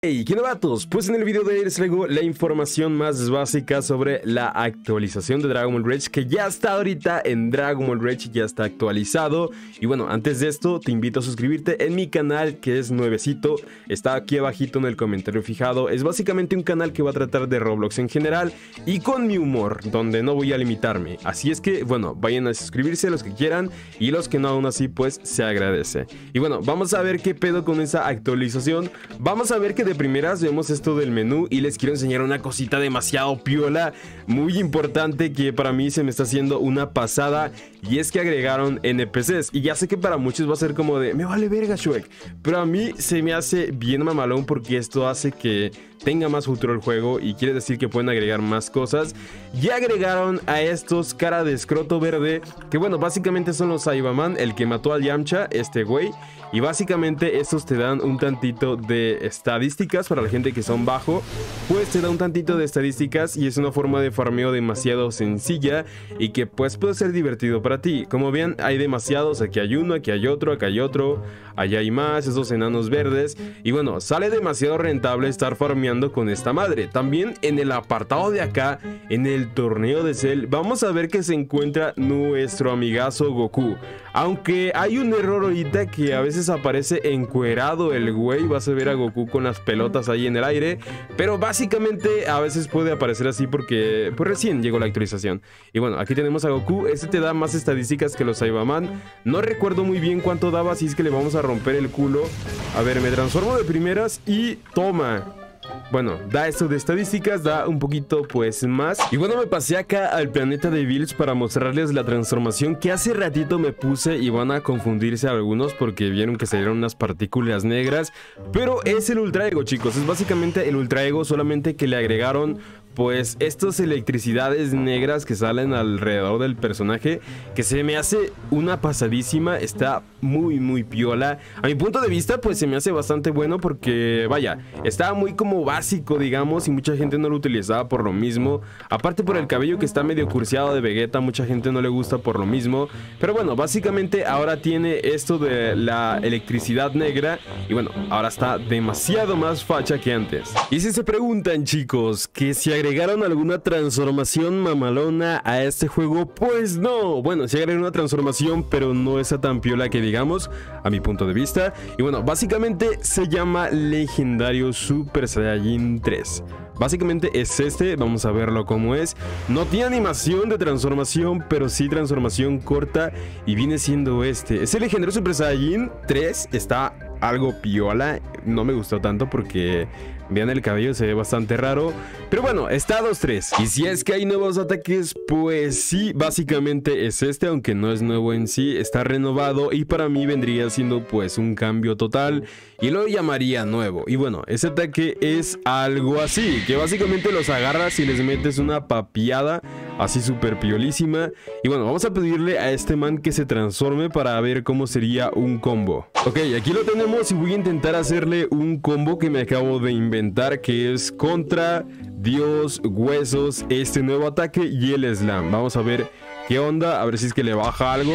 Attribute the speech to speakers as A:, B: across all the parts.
A: Hey, ¿qué onda, vatos? Pues en el video de hoy les traigo la información más básica sobre la actualización de Dragon Ball Rage, que ya está ahorita en Dragon Ball Rage, ya está actualizado. Y bueno, antes de esto te invito a suscribirte en mi canal, que es nuevecito, está aquí abajito en el comentario fijado. Es básicamente un canal que va a tratar de Roblox en general y con mi humor, donde no voy a limitarme. Así es que, bueno, vayan a suscribirse los que quieran y los que no aún así, pues se agradece. Y bueno, vamos a ver qué pedo con esa actualización. Vamos a ver que de primeras vemos esto del menú y les quiero enseñar una cosita demasiado piola, muy importante, que para mí se me está haciendo una pasada, y es que agregaron NPCs. Y ya sé que para muchos va a ser como de me vale verga, Shrek, pero a mí se me hace bien mamalón porque esto hace que tenga más futuro el juego y quiere decir que pueden agregar más cosas. Ya agregaron a estos cara de escroto verde, que bueno, básicamente son los Saibaman, el que mató al Yamcha, este güey. Y básicamente estos te dan un tantito de estadísticas para la gente que son bajo, pues te da un tantito de estadísticas y es una forma de farmeo demasiado sencilla y que pues puede ser divertido para ti. Como ven, hay demasiados, aquí hay uno, aquí hay otro, acá hay otro, allá hay más, esos enanos verdes. Y bueno, sale demasiado rentable estar farmeando con esta madre. También en el apartado de acá, en el torneo de Cell, vamos a ver que se encuentra nuestro amigazo Goku. Aunque hay un error ahorita, que a veces aparece encuerado el güey, vas a ver a Goku con las pelotas ahí en el aire, pero básicamente a veces puede aparecer así porque pues recién llegó la actualización. Y bueno, aquí tenemos a Goku, este te da más estadísticas que los Saibaman, no recuerdo muy bien cuánto daba, así es que le vamos a romper el culo. A ver, me transformo de primeras y toma. Bueno, da esto de estadísticas, da un poquito pues más. Y bueno, me pasé acá al planeta de Bills para mostrarles la transformación que hace ratito me puse, y van a confundirse algunos porque vieron que salieron unas partículas negras, pero es el Ultra Ego, chicos. Es básicamente el Ultra Ego, solamente que le agregaron pues estas electricidades negras que salen alrededor del personaje, que se me hace una pasadísima. Está muy piola. A mi punto de vista pues se me hace bastante bueno porque vaya, estaba muy como básico, digamos, y mucha gente no lo utilizaba por lo mismo. Aparte por el cabello que está medio cursiado de Vegeta, mucha gente no le gusta por lo mismo. Pero bueno, básicamente ahora tiene esto de la electricidad negra y bueno, ahora está demasiado más facha que antes. Y si se preguntan, chicos, que si agregaron alguna transformación mamalona a este juego, pues no. Bueno, sí agregaron una transformación, pero no esa tan piola que digamos, a mi punto de vista. Y bueno, básicamente se llama Legendario Super Saiyajin 3. Básicamente es este, vamos a verlo cómo es. No tiene animación de transformación, pero sí transformación corta, y viene siendo este. Es el Legendario Super Saiyajin 3, está algo piola, no me gustó tanto porque vean el cabello, se ve bastante raro, pero bueno, está 2-3. Y si es que hay nuevos ataques, pues sí, básicamente es este, aunque no es nuevo en sí, está renovado y para mí vendría siendo pues un cambio total y lo llamaría nuevo. Y bueno, ese ataque es algo así, que básicamente los agarras y les metes una papiada así súper piolísima. Y bueno, vamos a pedirle a este man que se transforme para ver cómo sería un combo. Ok, aquí lo tenemos y voy a intentar hacerle un combo que me acabo de inventar, que es contra Dios Huesos, este nuevo ataque y el slam. Vamos a ver qué onda, a ver si es que le baja algo.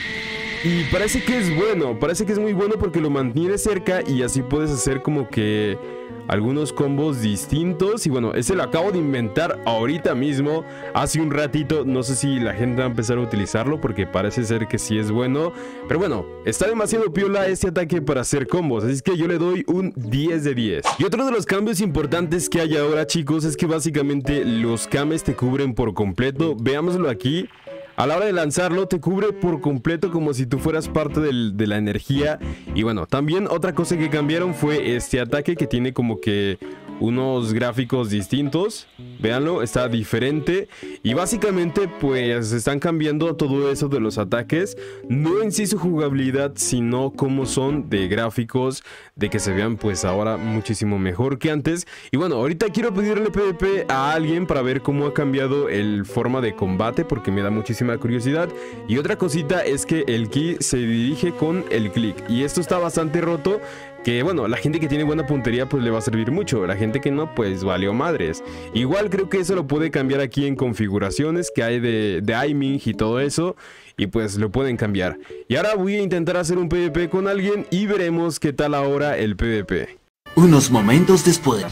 A: Y parece que es bueno, parece que es muy bueno porque lo mantiene cerca y así puedes hacer como que algunos combos distintos. Y bueno, ese lo acabo de inventar ahorita mismo, hace un ratito. No sé si la gente va a empezar a utilizarlo porque parece ser que sí es bueno, pero bueno, está demasiado piola este ataque para hacer combos, así es que yo le doy un 10 de 10. Y otro de los cambios importantes que hay ahora, chicos, es que básicamente los kames te cubren por completo. Veámoslo aquí. A la hora de lanzarlo te cubre por completo como si tú fueras parte de la energía. Y bueno, también otra cosa que cambiaron fue este ataque, que tiene como que unos gráficos distintos. Véanlo, está diferente. Y básicamente pues están cambiando todo eso de los ataques. No en sí su jugabilidad, sino cómo son de gráficos, de que se vean pues ahora muchísimo mejor que antes. Y bueno, ahorita quiero pedirle PvP a alguien para ver cómo ha cambiado el forma de combate, porque me da muchísima curiosidad. Y otra cosita es que el ki se dirige con el clic, y esto está bastante roto, que bueno, la gente que tiene buena puntería pues le va a servir mucho, la gente que no pues valió madres. Igual creo que eso lo puede cambiar aquí en configuraciones que hay de aiming y todo eso, y pues lo pueden cambiar. Y ahora voy a intentar hacer un PvP con alguien y veremos qué tal ahora el PvP.
B: Unos momentos después.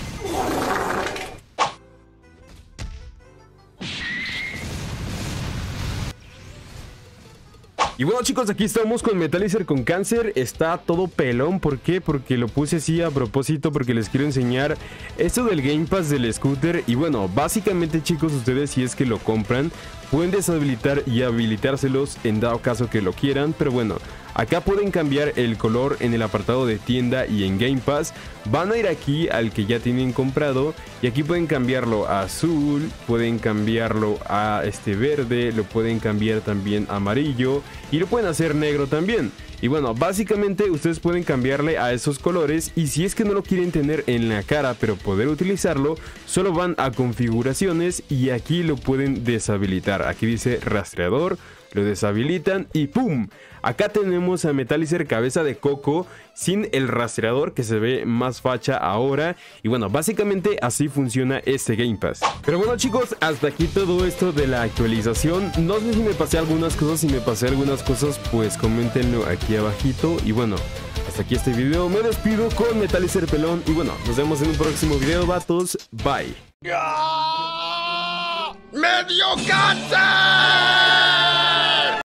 A: Y bueno, chicos, aquí estamos con Metalizer con cáncer. Está todo pelón. ¿Por qué? Porque lo puse así a propósito, porque les quiero enseñar esto del Game Pass del scooter. Y bueno, básicamente, chicos, ustedes, si es que lo compran, pueden deshabilitar y habilitárselos en dado caso que lo quieran. Pero bueno, acá pueden cambiar el color en el apartado de tienda y en Game Pass. Van a ir aquí al que ya tienen comprado y aquí pueden cambiarlo a azul, pueden cambiarlo a verde, lo pueden cambiar también a amarillo y lo pueden hacer negro también. Y bueno, básicamente ustedes pueden cambiarle a esos colores, y si es que no lo quieren tener en la cara pero poder utilizarlo, solo van a configuraciones y aquí lo pueden deshabilitar. Aquí dice rastreador, lo deshabilitan y ¡pum! Acá tenemos a Metalizer cabeza de coco sin el rastreador, que se ve más facha ahora. Y bueno, básicamente así funciona este Game Pass. Pero bueno, chicos, hasta aquí todo esto de la actualización. No sé si me pasé algunas cosas. Si me pasé algunas cosas, pues coméntenlo aquí abajito. Y bueno, hasta aquí este video. Me despido con Metalizer pelón. Y bueno, nos vemos en un próximo video, vatos. Bye.
C: ¡Me dio cáncer!